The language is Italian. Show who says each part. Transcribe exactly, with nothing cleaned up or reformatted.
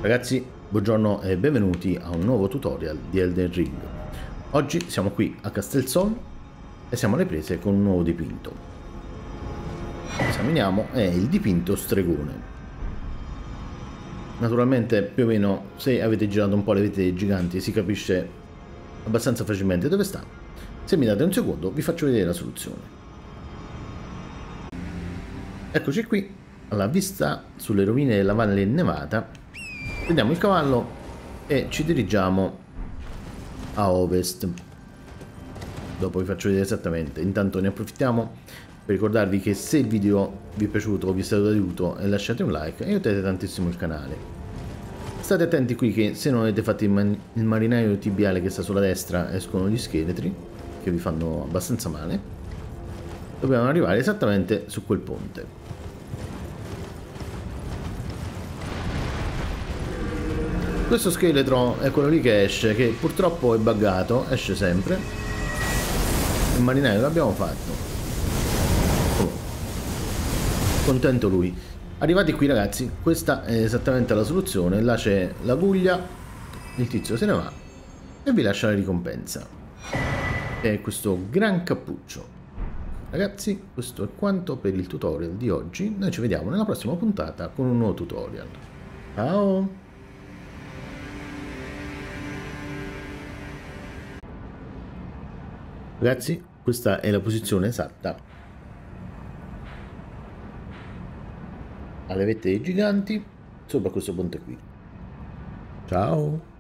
Speaker 1: Ragazzi, buongiorno e benvenuti a un nuovo tutorial di Elden Ring. Oggi siamo qui a Castel Sol e siamo alle prese con un nuovo dipinto. Esaminiamo, è il dipinto stregone. Naturalmente, più o meno, se avete girato un po' le vette giganti, si capisce abbastanza facilmente dove sta. Se mi date un secondo, vi faccio vedere la soluzione. Eccoci qui, alla vista sulle rovine della Valle Nevata. Prendiamo il cavallo e ci dirigiamo a ovest. Dopo vi faccio vedere esattamente. Intanto ne approfittiamo per ricordarvi che se il video vi è piaciuto o vi è stato d'aiuto, lasciate un like e aiutate tantissimo il canale. State attenti qui che se non avete fatto il, man il marinaio tibiale che sta sulla destra, escono gli scheletri che vi fanno abbastanza male. Dobbiamo arrivare esattamente su quel ponte. Questo scheletro è quello lì che esce, che purtroppo è buggato, esce sempre. Il marinaio l'abbiamo fatto. Oh. Contento lui. Arrivati qui ragazzi, questa è esattamente la soluzione. Là c'è la guglia, il tizio se ne va e vi lascia la ricompensa. E questo gran cappuccio. Ragazzi, questo è quanto per il tutorial di oggi. Noi ci vediamo nella prossima puntata con un nuovo tutorial. Ciao! Ragazzi, questa è la posizione esatta alle vette dei giganti sopra questo ponte qui. Ciao!